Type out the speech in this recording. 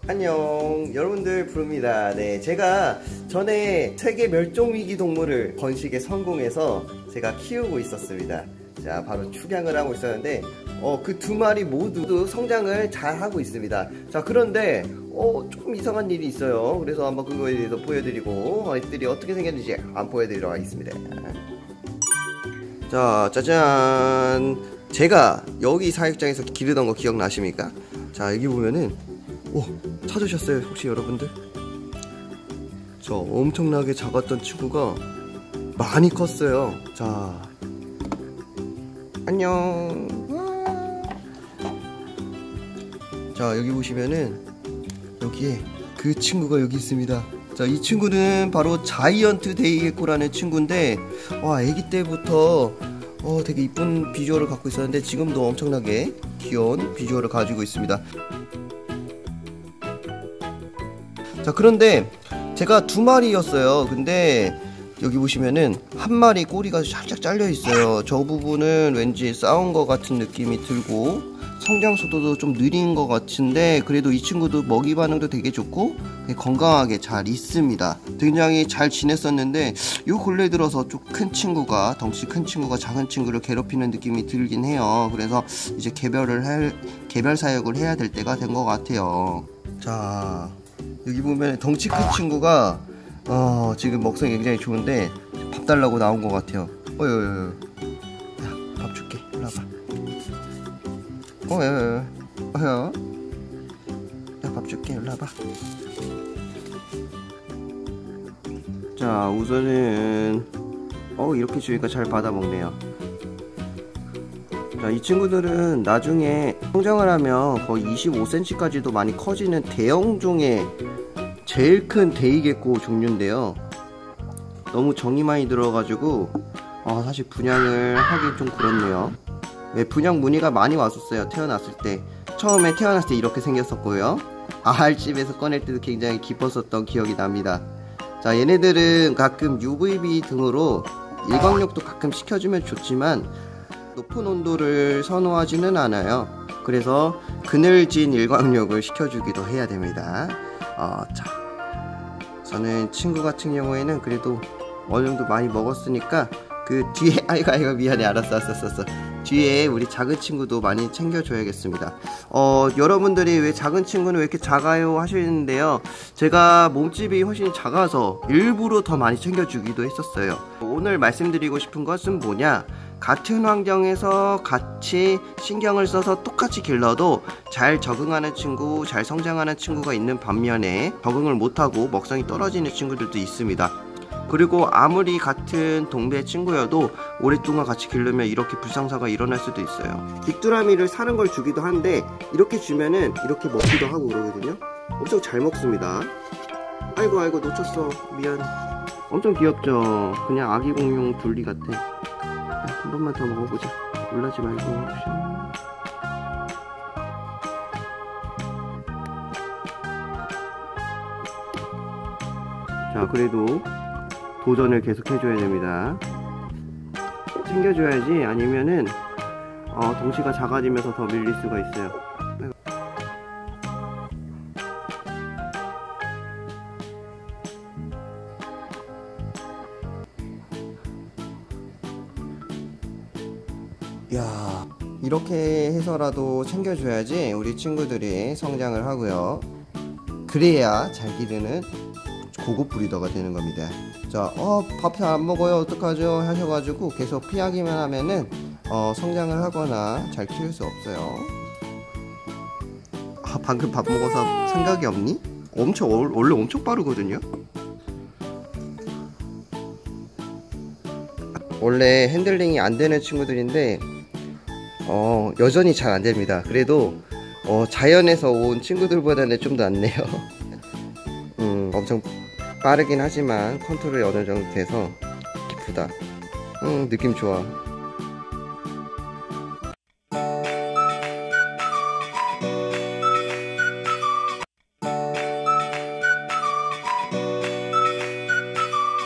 안녕, 여러분들 부릅니다. 네, 제가 전에 세계 멸종위기 동물을 번식에 성공해서 제가 키우고 있었습니다. 자, 바로 축양을 하고 있었는데 그 두 마리 모두 성장을 잘 하고 있습니다. 자, 그런데 조금 이상한 일이 있어요. 그래서 한번 그거에 대해서 보여드리고 애들이 어떻게 생겼는지 한번 보여드리도록 하겠습니다. 자, 짜잔. 제가 여기 사육장에서 기르던 거 기억나십니까? 자, 여기 보면은 찾으셨어요 혹시 여러분들? 저 엄청나게 작았던 친구가 많이 컸어요. 자, 안녕. 자, 여기 보시면은 여기에 그 친구가 여기 있습니다. 자, 이 친구는 바로 자이언트 데이게코라는 친구인데 아기 때부터 되게 이쁜 비주얼을 갖고 있었는데 지금도 엄청나게 귀여운 비주얼을 가지고 있습니다. 자, 그런데 제가 두 마리였어요. 근데 여기 보시면은 한 마리 꼬리가 살짝 잘려 있어요. 저 부분은 왠지 싸운 것 같은 느낌이 들고 성장 속도도 좀 느린 것 같은데 그래도 이 친구도 먹이 반응도 되게 좋고 건강하게 잘 있습니다. 굉장히 잘 지냈었는데 요 근래 들어서 좀 큰 친구가, 덩치 큰 친구가 작은 친구를 괴롭히는 느낌이 들긴 해요. 그래서 이제 개별 사육을 해야 될 때가 된 것 같아요. 자, 여기 보면 덩치 큰 친구가 지금 먹성이 굉장히 좋은데 밥 달라고 나온 것 같아요. 야, 밥 줄게. 일로 와봐. 야, 밥 줄게. 일로 와봐. 자, 우선은 이렇게 주니까 잘 받아 먹네요. 자, 이 친구들은 나중에 성장을 하면 거의 25cm까지도 많이 커지는 대형종의 제일 큰 데이게코 종류인데요. 너무 정이 많이 들어가지고 사실 분양을 하기 좀 그렇네요. 분양 문의가 많이 왔었어요. 태어났을 때. 처음에 태어났을 때 이렇게 생겼었고요. 알집에서 꺼낼 때도 굉장히 기뻤었던 기억이 납니다. 자, 얘네들은 가끔 UVB 등으로 일광욕도 가끔 시켜주면 좋지만 높은 온도를 선호하지는 않아요. 그래서 그늘진 일광욕을 시켜주기도 해야 됩니다. 자, 저는 친구 같은 경우에는 그래도 어느 정도 많이 먹었으니까 그 뒤에 아이고 미안해. 알았어. 뒤에 우리 작은 친구도 많이 챙겨줘야겠습니다. 여러분들이 왜 작은 친구는 왜 이렇게 작아요 하시는데요, 제가 몸집이 훨씬 작아서 일부러 더 많이 챙겨주기도 했었어요. 오늘 말씀드리고 싶은 것은 뭐냐, 같은 환경에서 같이 신경을 써서 똑같이 길러도 잘 적응하는 친구, 잘 성장하는 친구가 있는 반면에 적응을 못하고 먹성이 떨어지는 친구들도 있습니다. 그리고 아무리 같은 동배 친구여도 오랫동안 같이 기르면 이렇게 불상사가 일어날 수도 있어요. 빅두라미를 사는 걸 주기도 한데 이렇게 주면은 이렇게 먹기도 하고 그러거든요. 엄청 잘 먹습니다. 아이고 놓쳤어. 미안. 엄청 귀엽죠? 그냥 아기 공룡 둘리 같아. 한 번만 더 먹어보자. 놀라지 말고. 자, 그래도 도전을 계속 해줘야 됩니다. 챙겨줘야지 아니면은 덩치가 작아지면서 더 밀릴 수가 있어요. 야, 이렇게 해서라도 챙겨줘야지 우리 친구들이 성장을 하고요. 그래야 잘 기르는 고급 브리더가 되는 겁니다. 자, 밥 안 먹어요 어떡하죠 하셔가지고 계속 피하기만 하면은 성장을 하거나 잘 키울 수 없어요. 방금 밥 먹어서 생각이 없니? 원래 엄청 빠르거든요. 원래 핸들링이 안 되는 친구들인데 여전히 잘 안 됩니다. 그래도 자연에서 온 친구들보다는 좀 더 낫네요. 엄청 빠르긴 하지만 컨트롤이 어느 정도 돼서 기쁘다. 느낌 좋아.